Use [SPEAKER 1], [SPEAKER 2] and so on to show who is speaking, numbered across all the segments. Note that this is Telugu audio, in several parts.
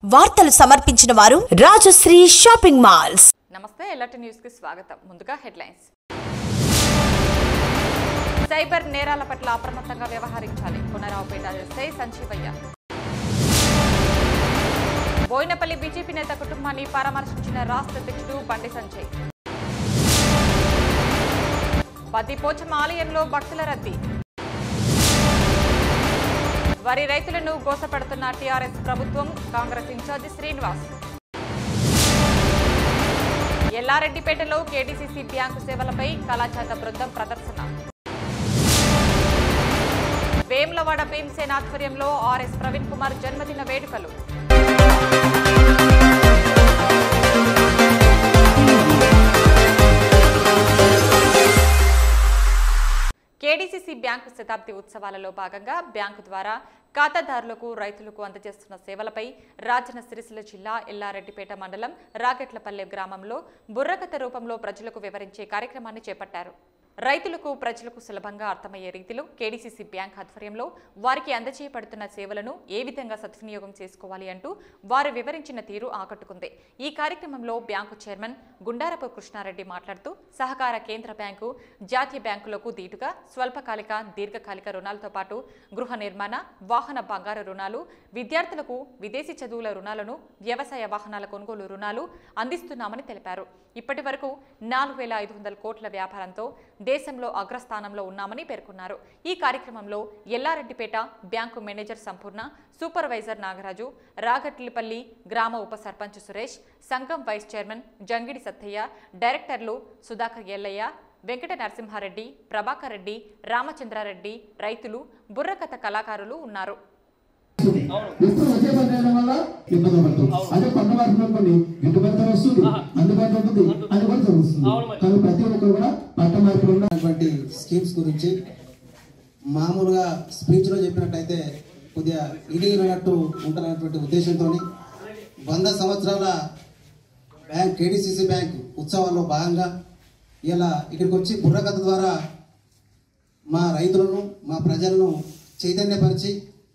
[SPEAKER 1] వార్తలు సమర్పించిన వారు రాజశ్రీ షాపింగ్ మాల్స్.
[SPEAKER 2] నమస్తే, ఎల్ఆర్టీ న్యూస్ కి స్వాగతం. ముందుగా హెడ్లైన్స్. సైబర్ నేరాల పట్ల అప్రమత్తంగా వ్యవహరించాలి. పునరావుపేట ఎస్ఐ సంజీవయ్య. బోయినపల్లి బీజేపీ నేత కుటుంబాన్ని పరామర్శించిన రాష్ట్ర అధ్యక్షుడు బండి సంజయ్. పతిపోచమ్మ ఆలయంలో భక్తుల రద్దీ. వరి రైతులను గోసపెడుతున్న టీఆర్ఎస్ ప్రభుత్వం, కాంగ్రెస్ ఇన్ఛార్జి శ్రీనివాస్. ఎల్లారెడ్డిపేటలో కేడీసీసీ బ్యాంకు సేవలపై కళాచేత బృందం ప్రదర్శన. వేములవాడ భీమసేన ఆధ్వర్యంలో ఆర్ఎస్ ప్రవీణ్ కుమార్ జన్మదిన వేడుకలు. కేడీసీసీ బ్యాంకు శతాబ్ది ఉత్సవాలలో భాగంగా బ్యాంకు ద్వారా ఖాతాదారులకు, రైతులకు అందజేస్తున్న సేవలపై రాజన్న సిరిసిల్ల జిల్లా ఎల్లారెడ్డిపేట మండలం రాగెట్లపల్లె గ్రామంలో బుర్రకథ రూపంలో ప్రజలకు వివరించే కార్యక్రమాన్ని చేపట్టారు. రైతులకు, ప్రజలకు సులభంగా అర్థమయ్యే రీతిలో కేడీసీసీ బ్యాంక్ ఆధ్వర్యంలో వారికి అందజేయబడుతున్న సేవలను ఏ విధంగా సద్వినియోగం చేసుకోవాలి అంటూ వారు వివరించిన తీరు ఆకట్టుకుంది. ఈ కార్యక్రమంలో బ్యాంకు చైర్మన్ గుండారపు కృష్ణారెడ్డి మాట్లాడుతూ సహకార కేంద్ర బ్యాంకు, జాతీయ బ్యాంకులకు దీటుగా స్వల్పకాలిక, దీర్ఘకాలిక రుణాలతో పాటు గృహ నిర్మాణ, వాహన బంగారు రుణాలు, విద్యార్థులకు విదేశీ చదువుల రుణాలను, వ్యవసాయ వాహనాల కొనుగోలు రుణాలు అందిస్తున్నామని తెలిపారు. ఇప్పటి వరకు 4,500 కోట్ల వ్యాపారంతో దేశంలో అగ్రస్థానంలో ఉన్నామని పేర్కొన్నారు. ఈ కార్యక్రమంలో Yellareddypeta bank manager Sampoorna, supervisor Nagaraju, Ragatlapalli గ్రామ ఉప సర్పంచ్ సురేష్, సంఘం వైస్ చైర్మన్ జంగిడి సత్తయ్య, డైరెక్టర్లు సుధాకర్ ఎల్లయ్య, వెంకట నరసింహారెడ్డి, ప్రభాకర్ రెడ్డి, రామచంద్రారెడ్డి, రైతులు, బుర్రకథ కళాకారులు ఉన్నారు.
[SPEAKER 3] స్కీమ్స్ గురించి మామూలుగా స్పీచ్ లో చెప్పినట్టయితే కొద్దిగా ఇడిగినట్టు ఉంటున్నటువంటి ఉద్దేశంతో 100 సంవత్సరాల బ్యాంక్ కేడీసీసీ బ్యాంక్ ఉత్సవాల్లో భాగంగా ఇలా ఇక్కడికి వచ్చి బుర్రకథ ద్వారా మా రైతులను, మా ప్రజలను చైతన్యపరిచి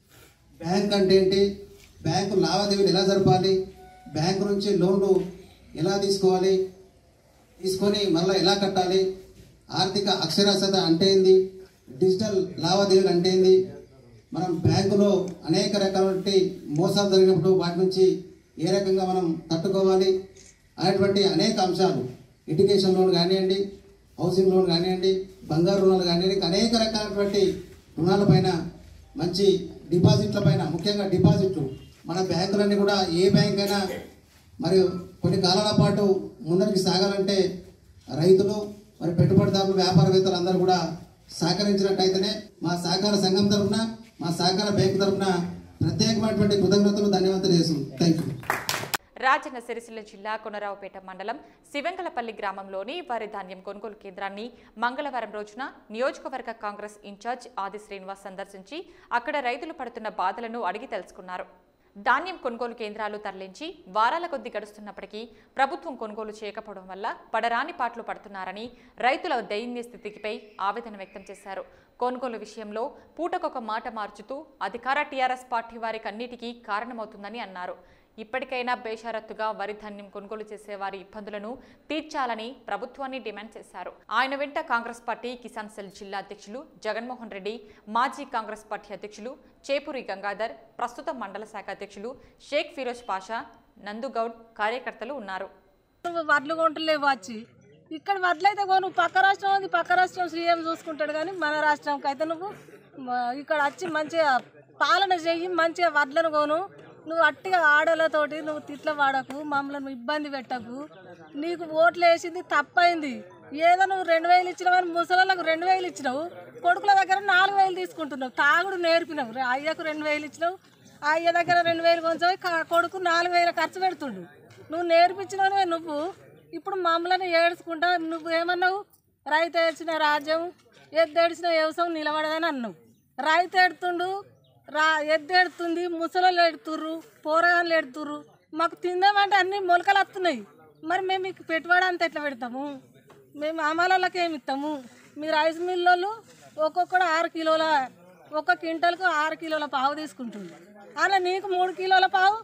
[SPEAKER 3] బ్యాంక్ అంటే ఏంటి, బ్యాంకు లావాదేవీలు ఎలా జరపాలి, బ్యాంకు నుంచి లోన్లు ఎలా తీసుకోవాలి, తీసుకొని మళ్ళీ ఎలా కట్టాలి, ఆర్థిక అక్షరాస్యత అంటే ఏంది, డిజిటల్ లావాదేవీలు అంటే ఏంది, మనం బ్యాంకులో అనేక రకాలైన మోసాలు జరిగినప్పుడు వాటి నుంచి ఏ రకంగా మనం తట్టుకోవాలి అనేటువంటి అనేక అంశాలు, ఎడ్యుకేషన్ లోన్ కానివ్వండి, హౌసింగ్ లోన్ కానివ్వండి, బంగారు రుణాలు కానివ్వండి, అనేక రకాలైనటువంటి రుణాలపైన, మంచి డిపాజిట్ల పైన, ముఖ్యంగా డిపాజిట్లు మన బ్యాంకులన్నీ కూడా ఏ బ్యాంక్ అయినా మరి కొన్ని కాలాల పాటు ముందరికి సాగాలంటే రైతులు, మరి పెట్టుబడిదారులు, వ్యాపారవేత్తలు అందరూ కూడా సహకరించినట్టయితేనే మా సహకార సంఘం తరఫున, మా సహకార బ్యాంకు తరఫున ప్రత్యేకమైనటువంటి కృతజ్ఞతలు, ధన్యవాదాలు చేస్తున్నాం. Thank you.
[SPEAKER 2] రాజన్న సిరిసిల్ల జిల్లా కొనరావుపేట మండలం శివెంకలపల్లి గ్రామంలోని వరి ధాన్యం కొనుగోలు కేంద్రాన్ని మంగళవారం రోజున నియోజకవర్గ కాంగ్రెస్ ఇన్ఛార్జ్ ఆది శ్రీనివాస్ సందర్శించి అక్కడ రైతులు పడుతున్న బాధలను అడిగి తెలుసుకున్నారు. ధాన్యం కొనుగోలు కేంద్రాలు తరలించి వారాల కొద్దీ గడుస్తున్నప్పటికీ ప్రభుత్వం కొనుగోలు చేయకపోవడం వల్ల పడరాని పాటలు పడుతున్నారని రైతుల దయనీయ స్థితిపై ఆవేదన వ్యక్తం చేశారు. కొనుగోలు విషయంలో పూటకొక మాట మార్చుతూ అధికార టీఆర్ఎస్ పార్టీ వారికి అన్నిటికీ కారణమవుతుందని అన్నారు. ఇప్పటికైనా బేషరతుగా వరి ధాన్యం కొనుగోలు చేసే వారి ఇబ్బందులను తీర్చాలని ప్రభుత్వాన్ని డిమాండ్ చేశారు. ఆయన వెంట కాంగ్రెస్ పార్టీ కిసాన్ సెల్ జిల్లా అధ్యక్షులు జగన్మోహన్ రెడ్డి, మాజీ కాంగ్రెస్ పార్టీ అధ్యక్షులు చేపూరి గంగాధర్, ప్రస్తుత మండల శాఖ అధ్యక్షులు షేక్ ఫిరోజ్ పాషా, నందుగౌడ్ కార్యకర్తలు ఉన్నారు.
[SPEAKER 4] వడ్లు కొంటలేవు, వచ్చి ఇక్కడ వడ్లయితే కొను, పక్క రాష్ట్రం ఉంది, పక్క రాష్ట్రం సీఎం చూసుకుంటాడు, కానీ మన రాష్ట్రంకి అయితే నువ్వు ఇక్కడ వచ్చి మంచిగా పాలన చెయ్యి, మంచిగా వడ్లను కొను. నువ్వు అట్టిగా ఆడలతోటి నువ్వు తిట్ల వాడకు, మమ్మల్ని ఇబ్బంది పెట్టకు. నీకు ఓట్లు వేసింది తప్పైంది. ఏదో నువ్వు 2,000 ఇచ్చినావని ముసలకు 2,000 ఇచ్చినావు, కొడుకుల దగ్గర 4,000 తీసుకుంటున్నావు. తాగుడు నేర్పినావు, అయ్యకు 2,000 ఇచ్చినావు, అయ్య దగ్గర 2,000 కొంచెం, కొడుకు 4,000 ఖర్చు పెడుతుండు. నువ్వు నేర్పించినవే నువ్వు. ఇప్పుడు మమ్మల్ని ఏడ్చుకుంటా నువ్వు ఏమన్నావు, రైతు ఏడ్చిన రాజ్యం, ఎద్దేడ్చిన వ్యవసాయం నిలబడదని అన్నావు. రైతు ఎడుతుండు, ఎద్దేడుతుంది, ముసలోళ్ళు ఎడుతుర్రు, పోరగాళ్ళు ఎడుతుర్రు. మాకు తిందామంటే అన్ని మొలకలు వస్తున్నాయి. మరి మేము మీకు పెట్టుబడి అంతా ఎట్లా పెడతాము? మేము అమలకి ఏమి ఇస్తాము? మీ రైస్ మిల్లోళ్ళు ఒక్కొక్కడు 6 కిలోల, ఒక్క క్వింటల్కు 6 కిలోల పావు తీసుకుంటుంది. అలా నీకు 3 కిలోల పావు,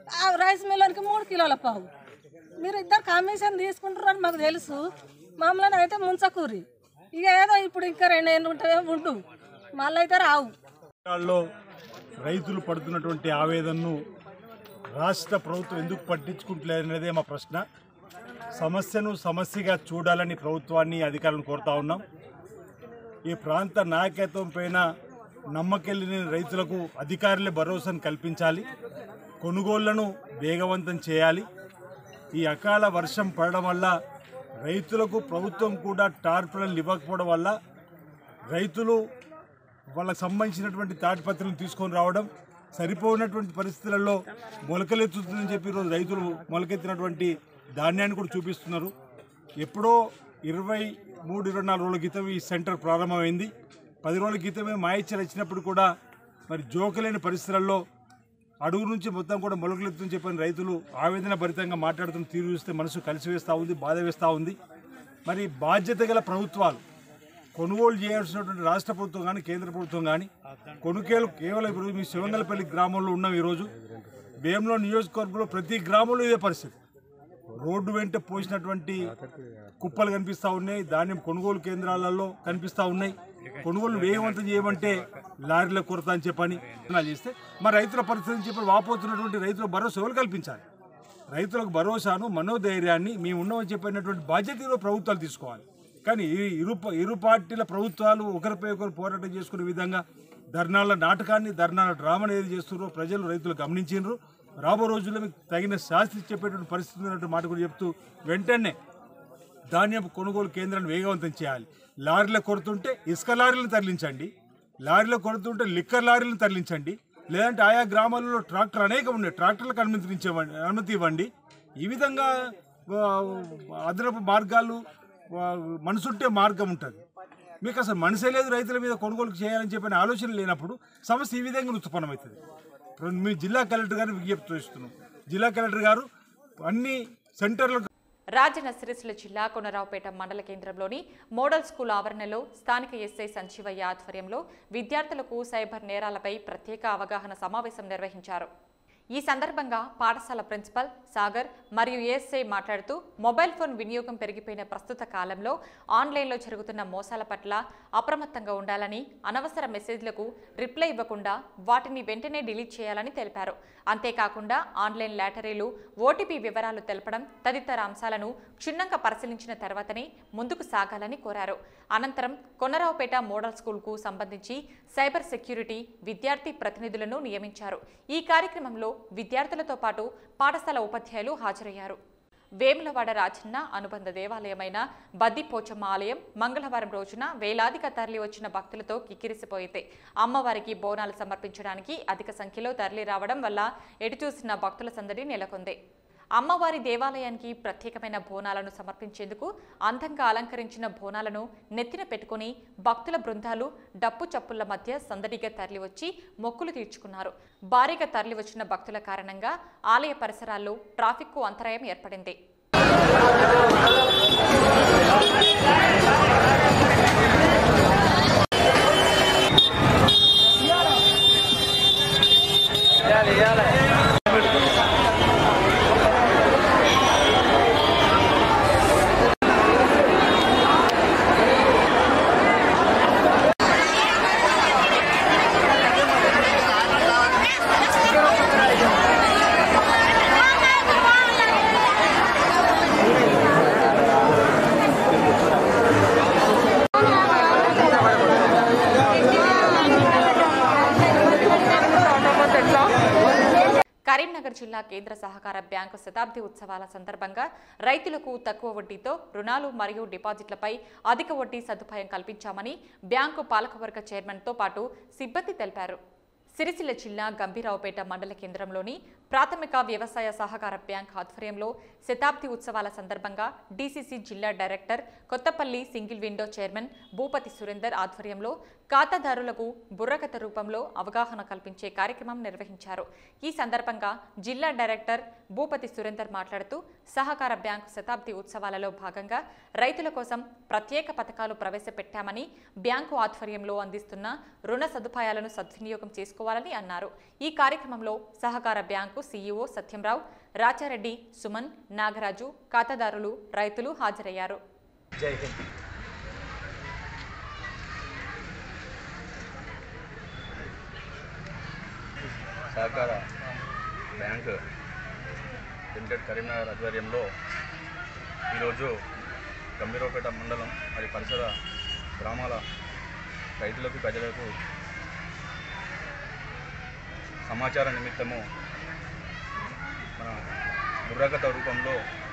[SPEAKER 4] ఆ రైస్ మిల్లర్కి 3 కిలోల పావు. మీరు ఇద్దరు కమిషన్ తీసుకుంటారని మాకు తెలుసు. మమ్మల్ని అయితే ముంచకూరి ఇక ఏదో ఇప్పుడు ఇంకా 2 ఏళ్ళు ఉంటాయో ఉండు, మళ్ళీ అయితే రావు.
[SPEAKER 5] రైతులు పడుతున్నటువంటి ఆవేదనను రాష్ట్ర ప్రభుత్వం ఎందుకు పట్టించుకుంటలేదనేదే మా ప్రశ్న. సమస్యను సమస్యగా చూడాలని ప్రభుత్వాన్ని అధికారులను కోరుతా ఉన్నాం. ఈ ప్రాంత నాయకత్వం పైన నమ్మకెళ్ళిన రైతులకు అధికారులే భరోసాను కల్పించాలి, కొనుగోళ్లను వేగవంతం చేయాలి. ఈ అకాల వర్షం పడడం వల్ల రైతులకు ప్రభుత్వం కూడా టార్పలను ఇవ్వకపోవడం వల్ల రైతులు వాళ్ళకు సంబంధించినటువంటి తాటిపత్రులను తీసుకొని రావడం సరిపోయినటువంటి పరిస్థితులలో మొలకలెత్తుతుందని చెప్పి ఈరోజు రైతులు మొలకెత్తినటువంటి ధాన్యాన్ని కూడా చూపిస్తున్నారు. ఎప్పుడో 23-24 రోజుల క్రితం ఈ సెంటర్ ప్రారంభమైంది. 10 రోజుల క్రితమే మాయిచ్చలు వచ్చినప్పుడు కూడా మరి జోకలేని పరిస్థితులలో అడుగు నుంచి మొత్తం కూడా మొలకలెత్తుని చెప్పని రైతులు ఆవేదన భరితంగా మాట్లాడుతున్న తీరు చూస్తే మనసు కలిసివేస్తూ ఉంది, బాధ వేస్తూ ఉంది. మరి బాధ్యత గల ప్రభుత్వాలు కొనుగోలు చేయాల్సినటువంటి రాష్ట్ర ప్రభుత్వం కానీ కేంద్ర ప్రభుత్వం కానీ కొనుగోలు కేవలం ఇప్పుడు మీ శివంగలపల్లి గ్రామంలో ఉన్నాం. ఈరోజు భీమలో నియోజకవర్గంలో ప్రతి గ్రామంలో ఇదే పరిస్థితి. రోడ్డు వెంట పోసినటువంటి కుప్పలు కనిపిస్తూ ఉన్నాయి, ధాన్యం కొనుగోలు కేంద్రాలలో కనిపిస్తూ ఉన్నాయి. కొనుగోలు వేగవంతం చేయమంటే లారీల కొరత అని చెప్పని చేస్తే మరి రైతుల పరిస్థితిని చెప్పి వాపోతున్నటువంటి రైతుల భరోసా ఎవరు కల్పించాలి? రైతులకు భరోసాను మనోధైర్యాన్ని మేము ఉన్నామని చెప్పినటువంటి బాధ్యత ఈరోజు ప్రభుత్వాలు తీసుకోవాలి. కానీ ఇరు పార్టీల ప్రభుత్వాలు ఒకరిపై ఒకరు పోరాటం చేసుకునే విధంగా ధర్నాల నాటకాన్ని ధర్నాల డ్రామాని ఏది చేస్తున్నారో ప్రజలు రైతులు గమనించారు. రాబో రోజుల్లో మీకు తగిన శాస్త్రి చెప్పేటువంటి పరిస్థితి ఉన్నటువంటి మాట కూడా చెప్తూ వెంటనే ధాన్యం కొనుగోలు కేంద్రాన్ని వేగవంతం చేయాలి. లారీల కొరతుంటే ఇసుక లారీలను తరలించండి, లారీల కొరతుంటే లిక్కర్ లారీలను తరలించండి, లేదంటే ఆయా గ్రామాలలో ట్రాక్టర్ అనేకం ఉన్నాయి, ట్రాక్టర్లకు అనుమతి ఇవ్వండి. ఈ విధంగా అదనపు మార్గాలు మనసుంటే మార్గం ఉంటుంది. మీకు అసలు మనసే లేదు రైతుల మీద కొనుగోలు చేయాలని చెప్పిన ఆలోచన లేనప్పుడు సమస్య ఈ విధంగా ఉత్పన్నమవుతుంది. మీ జిల్లా కలెక్టర్ గారిని విజ్ఞప్తి చేస్తున్నాం. జిల్లా కలెక్టర్ గారు అన్ని సెంటర్లకు
[SPEAKER 2] రాజన్న సిరిసిల్ల జిల్లా కొనరావుపేట మండల కేంద్రంలోని మోడల్ స్కూల్ ఆవరణలో స్థానిక ఎస్ఐ సంజీవయ్య ఆధ్వర్యంలో విద్యార్థులకు సైబర్ నేరాలపై ప్రత్యేక అవగాహన సమావేశం నిర్వహించారు. ఈ సందర్భంగా పాఠశాల ప్రిన్సిపల్ సాగర్ మరియు ఏఎస్ఐ మాట్లాడుతూ మొబైల్ ఫోన్ వినియోగం పెరిగిపోయిన ప్రస్తుత కాలంలో ఆన్లైన్లో జరుగుతున్న మోసాల పట్ల అప్రమత్తంగా ఉండాలని, అనవసర మెసేజ్లకు రిప్లై ఇవ్వకుండా వాటిని వెంటనే డిలీట్ చేయాలని తెలిపారు. అంతేకాకుండా ఆన్లైన్ లాటరీలు, ఓటీపీ వివరాలు తెలపడం తదితర అంశాలను క్షుణ్ణంగా పరిశీలించిన తర్వాతనే ముందుకు సాగాలని కోరారు. అనంతరం కొనరావుపేట మోడల్ స్కూల్కు సంబంధించి సైబర్ సెక్యూరిటీ విద్యార్థి ప్రతినిధులను నియమించారు. ఈ కార్యక్రమంలో విద్యార్థులతో పాటు పాఠశాల ఉపాధ్యాయులు హాజరయ్యారు. వేములవాడ రాజన్న అనుబంధ దేవాలయమైన బద్దిపోచమ్మ ఆలయం మంగళవారం రోజున వేలాదిగా తరలి వచ్చిన భక్తులతో కిక్కిరిసిపోయింది. అమ్మవారికి బోనాలు సమర్పించడానికి అధిక సంఖ్యలో తరలి రావడం వల్ల ఎటుచూసిన భక్తుల సందడి నెలకొంది. అమ్మవారి దేవాలయానికి ప్రత్యేకమైన బోనాలను సమర్పించేందుకు అందంగా అలంకరించిన బోనాలను నెత్తిన పెట్టుకుని భక్తుల బృందాలు డప్పు చప్పుళ్ల మధ్య సందడిగా తరలివచ్చి మొక్కులు తీర్చుకున్నారు. భారీగా తరలివచ్చిన భక్తుల కారణంగా ఆలయ పరిసరాల్లో ట్రాఫిక్కు అంతరాయం ఏర్పడింది. కరీంనగర్ జిల్లా కేంద్ర సహకార బ్యాంకు శతాబ్ది ఉత్సవాల సందర్భంగా రైతులకు తక్కువ వడ్డీతో రుణాలు మరియు డిపాజిట్లపై అధిక వడ్డీ సదుపాయం కల్పించామని బ్యాంకు పాలకవర్గ చైర్మన్తో పాటు సిబ్బంది తెలిపారు. సిరిసిల్ల జిల్లా గంభీరావుపేట మండల కేంద్రంలోని ప్రాథమిక వ్యవసాయ సహకార బ్యాంక్ ఆధ్వర్యంలో శతాబ్ది ఉత్సవాల సందర్భంగా డీసీసీ జిల్లా director Kothapalli single window chairman Bhupathi Surender ఆధ్వర్యంలో ఖాతాదారులకు బుర్రకథ రూపంలో అవగాహన కల్పించే కార్యక్రమం నిర్వహించారు. ఈ సందర్భంగా జిల్లా డైరెక్టర్ భూపతి సురేందర్ మాట్లాడుతూ సహకార బ్యాంకు శతాబ్ది ఉత్సవాలలో భాగంగా రైతుల కోసం ప్రత్యేక పథకాలు ప్రవేశపెట్టామని బ్యాంకు ఆధ్వర్యంలో అందిస్తున్న రుణ సదుపాయాలను సద్వినియోగం చేసుకోవాలని అన్నారు. ఈ కార్యక్రమంలో సహకార బ్యాంకు సీఈఓ సత్యంరావు, రాచారెడ్డి, సుమన్, నాగరాజు, ఖాతాదారులు, రైతులు హాజరయ్యారు.
[SPEAKER 6] జై హింద్. సహకార బ్యాంక్ లిమిటెడ్ కరీంనగర్ ఆధ్వర్యంలో ఈరోజు గంభీరావుపేట మండలం మరి పరిసర గ్రామాల రైతులకు ప్రజలకు సమాచార నిమిత్తము మన బుర్రకథ రూపంలో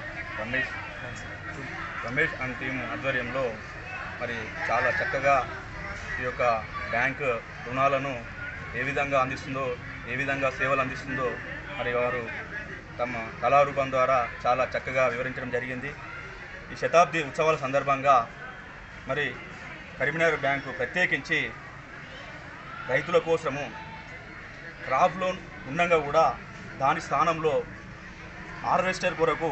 [SPEAKER 6] రమేష్ అండ్ టీం ఆధ్వర్యంలో మరి చాలా చక్కగా ఈ యొక్క బ్యాంక్ రుణాలను ఏ విధంగా అందిస్తుందో, ఏ విధంగా సేవలు అందిస్తుందో మరి వారు తమ కళారూపం ద్వారా చాలా చక్కగా వివరించడం జరిగింది. ఈ శతాబ్ది ఉత్సవాల సందర్భంగా మరి కరీంనగర్ బ్యాంకు ప్రత్యేకించి రైతుల కోసము క్రాప్ లోన్ ఉండగా కూడా దాని స్థానంలో హార్వెస్టర్ కొరకు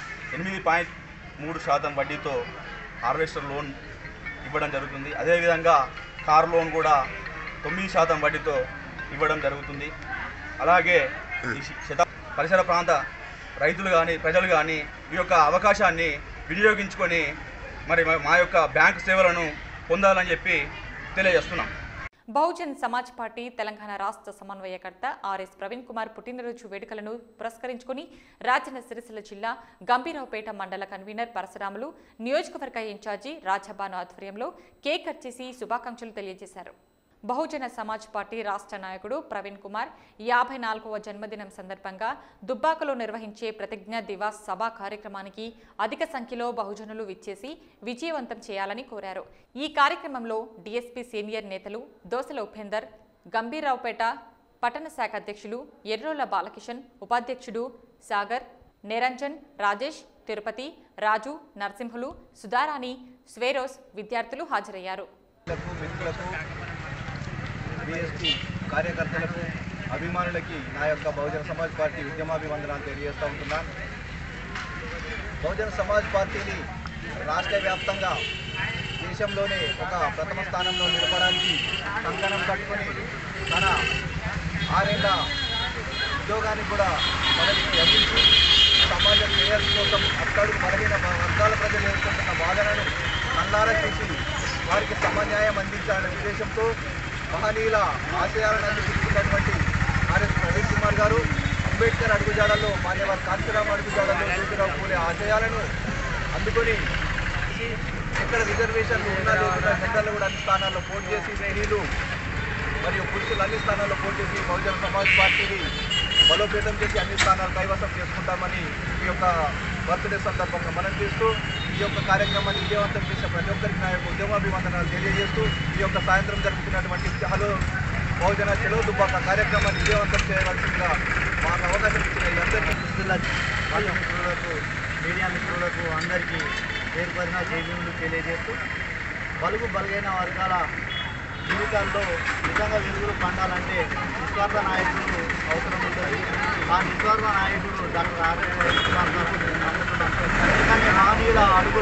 [SPEAKER 6] 8.3% వడ్డీతో హార్వెస్టర్ లోన్ ఇవ్వడం జరుగుతుంది. అదేవిధంగా కార్ లోన్ కూడా 9% వడ్డీతో ఇవ్వడం జరుగుతుంది. అలాగే ఈ పరిసర ప్రాంత రైతులు కానీ ప్రజలు కానీ ఈ యొక్క అవకాశాన్ని వినియోగించుకొని మరి మా యొక్క బ్యాంకు సేవలను పొందాలని చెప్పి తెలియజేస్తున్నాం.
[SPEAKER 2] బహుజన్ సమాజ్ పార్టీ తెలంగాణ రాష్ట్ర సమన్వయకర్త ఆర్ఎస్ ప్రవీణ్ కుమార్ పుట్టినరోజు వేడుకలను పురస్కరించుకుని రాజన్న సిరిసిల్ల జిల్లా గంభీరావుపేట మండల కన్వీనర్ పరశురాములు, నియోజకవర్గ ఇన్ఛార్జి రాజబాను ఆధ్వర్యంలో కేక్ కట్ చేసి శుభాకాంక్షలు తెలియజేశారు. బహుజన సమాజ్ పార్టీ రాష్ట్ర నాయకుడు ప్రవీణ్ కుమార్ 54వ జన్మదినం సందర్భంగా దుబ్బాకలో నిర్వహించే ప్రతిజ్ఞా దివాస్ సభా కార్యక్రమానికి అధిక సంఖ్యలో బహుజనులు విచ్చేసి విజయవంతం చేయాలని కోరారు. ఈ కార్యక్రమంలో డీఎస్పీ సీనియర్ నేతలు దోసల ఉపేందర్, గంభీరావుపేట పట్టణ శాఖ అధ్యక్షులు ఎర్రోల బాలకిషన్, ఉపాధ్యక్షుడు సాగర్, నిరంజన్, రాజేష్, తిరుపతి, రాజు, నరసింహులు, సుధారాణి, స్వేరోస్ విద్యార్థులు హాజరయ్యారు.
[SPEAKER 6] బీఎస్పీ కార్యకర్తలకు, అభిమానులకి నా యొక్క బహుజన సమాజ్ పార్టీ ఉద్యమాభివందనాలు తెలియజేస్తూ ఉంటున్నాను. బహుజన సమాజ్ పార్టీని రాష్ట్ర వ్యాప్తంగా దేశంలోనే ఒక ప్రథమ స్థానంలో నిలపడానికి కంకణం కట్టుకొని తన 6 ఏళ్ల ఉద్యోగాన్ని కూడా మనకి అందించి సమాజ శ్రేయస్సు కోసం అట్టడుగు బలహీన వర్గాల ప్రజలు ఎదుర్కొంటున్న బాధలను కళ్ళారా చేసి వారికి సమన్యాయం అందించాలనే ఉద్దేశంతో మహనీయుల ఆశయాలను అందిస్తున్నటువంటి ఆర్ఎస్ ప్రవీణ్ కుమార్ గారు అంబేద్కర్ అడుగుజాడల్లో, మాన్యవర్ కాంతిరామ్ అడుగుజాడల్లో జ్యోతిరావు పూలే ఆశయాలను అందుకొని ఎక్కడ రిజర్వేషన్లు ఉన్నా లేకుండా జనరల్ కూడా అన్ని స్థానాల్లో పోటీ చేసి స్త్రీలు మరియు పురుషులు అన్ని స్థానాల్లో పోటీ చేసి బహుజన సమాజ్ పార్టీని బలోపేతం చేసి అన్ని స్థానాలు కైవసం చేసుకుంటామని ఈ యొక్క బర్త్డే సందర్భంగా మనం చేస్తూ ఈ యొక్క కార్యక్రమాన్ని విజయవంతం చేసిన ప్రతి ఒక్కరికి నా యొక్క ఉద్యమాభివందనాలు తెలియజేస్తూ ఈ యొక్క సాయంత్రం జరుగుతున్నటువంటి హలో బహుజన చెలో దుబ్బాక కార్యక్రమాన్ని విజయవంతం చేయవలసిందిగా మాకు అవకాశం ఇచ్చిన అందరికీ మిత్రులకు, మీడియా మిత్రులకు అందరికీ పేరుపడిన జైలు తెలియజేస్తూ బలైన వర్గాల జీవితాల్లో నిజంగా వెలుగులు పండాలంటే నిస్వార్థ నాయకుడు అవసరం ఉంటుంది. ఆ నిస్వార్థ నాయకుడు డాక్టర్ ఆర్ఎస్ కుమార్ గారు ఎందుకంటే మహనీయుల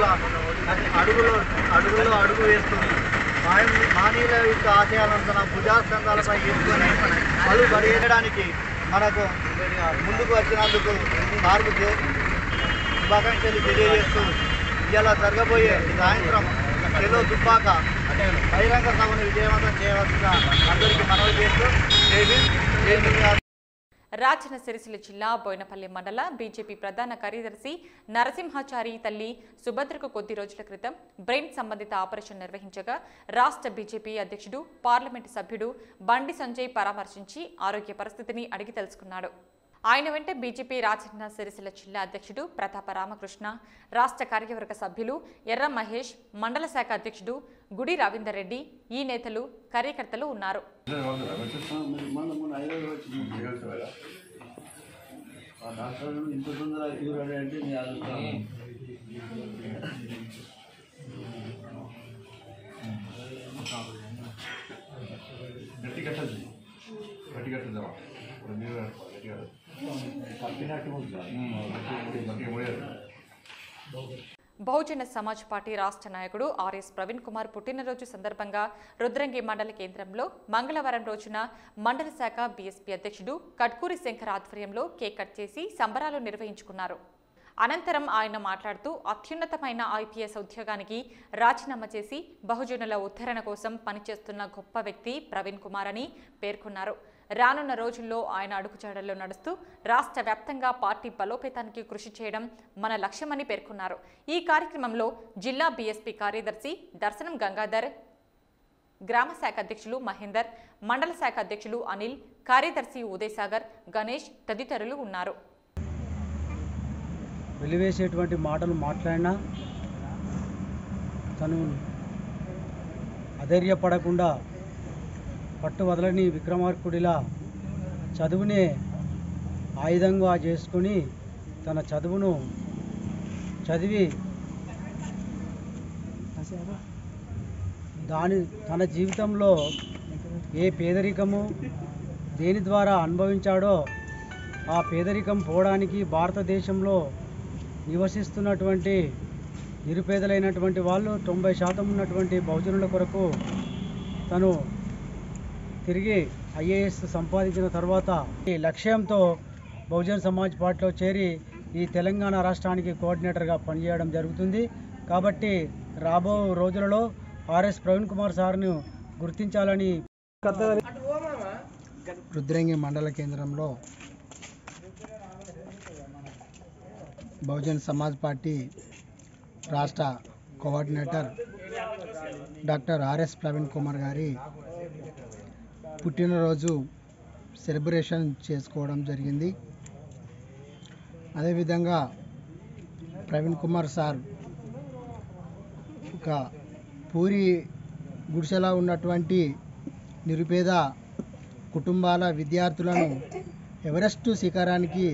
[SPEAKER 6] అడుగులో అడుగు వేస్తుంది. మహనీయుల యొక్క ఆశయాలను తన భుజాస్కంధాలపై వేసుకొని పలు పడియడానికి మనకు ముందుకు వచ్చినందుకు వారికి శుభాకాంక్షలు తెలియజేస్తూ ఇలా జరగబోయే సాయంత్రం చెలో దుబ్బాక బహిరంగ సభను విజయవంతం చేయవలసిన అందరికీ మనవి చేస్తూ
[SPEAKER 2] రాజన్న సిరిసిల్ల జిల్లా బోయినపల్లి మండల బీజేపీ ప్రధాన కార్యదర్శి నరసింహాచారి తల్లి సుభద్రకు కొద్ది రోజుల క్రితం బ్రెయిన్ సంబంధిత ఆపరేషన్ నిర్వహించగా రాష్ట్ర బీజేపీ అధ్యక్షుడు, పార్లమెంటు సభ్యుడు బండి సంజయ్ పరామర్శించి ఆరోగ్య పరిస్థితిని అడిగి తెలుసుకున్నాడు. ఆయన వెంట బీజేపీ రాజన్న సిరిసిల్ల జిల్లా అధ్యక్షుడు ప్రతాప రామకృష్ణ, రాష్ట్ర కార్యవర్గ సభ్యులు ఎర్ర మహేష్, మండల శాఖ అధ్యక్షుడు గుడి రవీందర్ రెడ్డి, ఈ నేతలు కార్యకర్తలు ఉన్నారు.
[SPEAKER 7] గట్టి
[SPEAKER 2] బహుజన సమాజ్ పార్టీ రాష్ట్ర నాయకుడు ఆర్ఎస్ ప్రవీణ్ కుమార్ పుట్టినరోజు సందర్భంగా రుద్రంగి మండల కేంద్రంలో మంగళవారం రోజున మండల శాఖ బీఎస్పీ అధ్యక్షుడు కట్కూరి శంకర్ ఆధ్వర్యంలో కేక్ కట్ చేసి సంబరాలు నిర్వహించుకున్నారు. అనంతరం ఆయన మాట్లాడుతూ అత్యున్నతమైన ఐపీఎస్ ఉద్యోగానికి రాజీనామా చేసి బహుజనుల ఉద్ధరణ కోసం పనిచేస్తున్న గొప్ప వ్యక్తి ప్రవీణ్ కుమార్ అని పేర్కొన్నారు. రానున్న రోజుల్లో ఆయన అడుగుజాడల్లో నడుస్తూ రాష్ట్ర వ్యాప్తంగా పార్టీ బలోపేతానికి కృషి చేయడం మన లక్ష్యమని పేర్కొన్నారు. ఈ కార్యక్రమంలో జిల్లా బీఎస్పీ కార్యదర్శి దర్శనం గంగాధర్, గ్రామ శాఖ అధ్యక్షులు మహేందర్, మండల శాఖ అధ్యక్షులు అనిల్, కార్యదర్శి ఉదయసాగర్, గణేష్ తదితరులు ఉన్నారు.
[SPEAKER 7] వెలివేసేటువంటి మాటలు మాట్లాడినా తను అధైర్యపడకుండా పట్టు వదలని విక్రమార్కుడిలా చదువునే ఆయుధంగా చేసుకొని తన చదువును చదివి తన జీవితంలో ఏ పేదరికము దేని ద్వారా అనుభవించాడో ఆ పేదరికం పోవడానికి భారతదేశంలో నివసిస్తున్నటువంటి నిరుపేదలైనటువంటి వాళ్ళు 90% ఉన్నటువంటి బహుజనుల కొరకు తను తిరిగి ఐఏఎస్ సంపాదించిన తర్వాత ఈ లక్ష్యంతో బహుజన సమాజ్ పార్టీలో చేరి ఈ తెలంగాణ రాష్ట్రానికి కోఆర్డినేటర్గా పనిచేయడం జరుగుతుంది. కాబట్టి రాబో రోజులలో ఆర్ఎస్ ప్రవీణ్ కుమార్ సార్ను గుర్తించాలని
[SPEAKER 8] రుద్రంగి మండల కేంద్రంలో బహుజన్ సమాజ్ పార్టీ రాష్ట్ర coordinator doctor RS Praveen Kumar గారి పుట్టినరోజు సెలబ్రేషన్ చేసుకోవడం జరిగింది. అదేవిధంగా ప్రవీణ్ కుమార్ సార్ ఒక పూరి గుడిసెలా ఉన్నటువంటి నిరుపేద కుటుంబాల విద్యార్థులను ఎవరెస్ట్ శిఖరానికి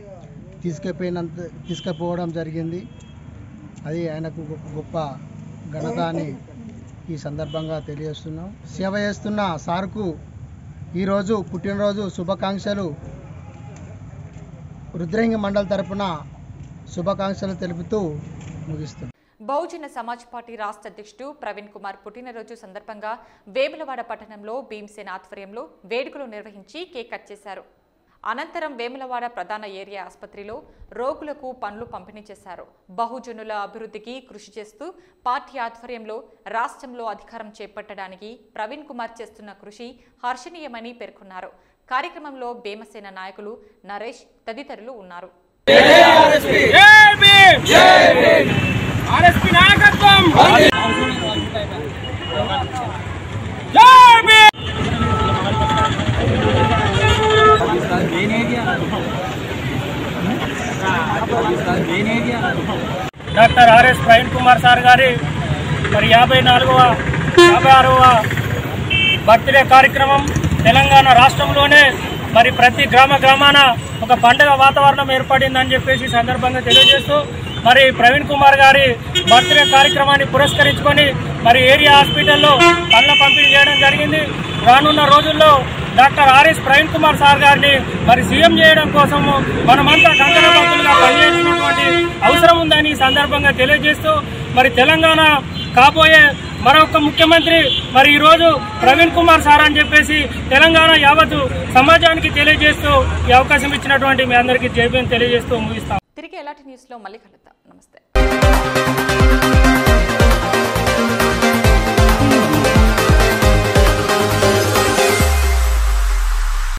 [SPEAKER 8] తీసుకుపోవడం జరిగింది. అది ఆయనకు గొప్ప ఘనత అని ఈ సందర్భంగా తెలియజేస్తున్నాం. సేవ చేస్తున్న సార్కు ఈరోజు పుట్టినరోజు శుభాకాంక్షలు రుద్రంగి మండలి తరపున శుభాకాంక్షలు తెలుపుతూ ముగిస్తున్నాం.
[SPEAKER 2] బహుజన సమాజ్ పార్టీ రాష్ట్ర అధ్యక్షుడు ప్రవీణ్ కుమార్ పుట్టినరోజు సందర్భంగా వేములవాడ పట్టణంలో భీమసేన ఆధ్వర్యంలో వేడుకలు నిర్వహించి కేక్ కట్ చేశారు. అనంతరం వేములవాడ ప్రధాన ఏరియా ఆసుపత్రిలో రోగులకు పండ్లు పంపిణీ చేశారు. బహుజనుల అభివృద్ధికి కృషి చేస్తూ పార్టీ ఆధ్వర్యంలో రాష్ట్రంలో అధికారం చేపట్టడానికి ప్రవీణ్ కుమార్ చేస్తున్న కృషి హర్షణీయమని పేర్కొన్నారు. కార్యక్రమంలో భీమసేన నాయకులు నరేష్ తదితరులు ఉన్నారు.
[SPEAKER 7] Doctor RS Praveen Kumar sir గారి మరి 56వ బర్త్డే కార్యక్రమం తెలంగాణ రాష్ట్రంలోనే మరి ప్రతి గ్రామాన ఒక పండుగ వాతావరణం ఏర్పడిందని చెప్పేసి సందర్భంగా తెలియజేస్తూ మరి ప్రవీణ్ కుమార్ గారి బర్త్డే కార్యక్రమాన్ని పురస్కరించుకొని మరి ఏరియా హాస్పిటల్లో పండ్ల పంపిణీ చేయడం జరిగింది. రానున్న రోజుల్లో doctor RS Praveen Kumar sir గారిని మరి సీఎం చేయడం కోసము మనమంతా కంకణబద్ధులుగా పనిచేసినటువంటి అవసరం ఉందని ఈ సందర్భంగా తెలియజేస్తూ మరి తెలంగాణ కాబోయే మరొక ముఖ్యమంత్రి మరి ఈరోజు ప్రవీణ్ కుమార్ సార్ అని చెప్పేసి తెలంగాణ యావత్తు సమాజానికి తెలియజేస్తూ ఈ అవకాశం ఇచ్చినటువంటి మీ అందరికీ జై భీమ్ తెలియజేస్తూ ముగిస్తాం.
[SPEAKER 2] తిరిగి LRT న్యూస్లో మళ్ళీ కలుద్దాం. నమస్తే.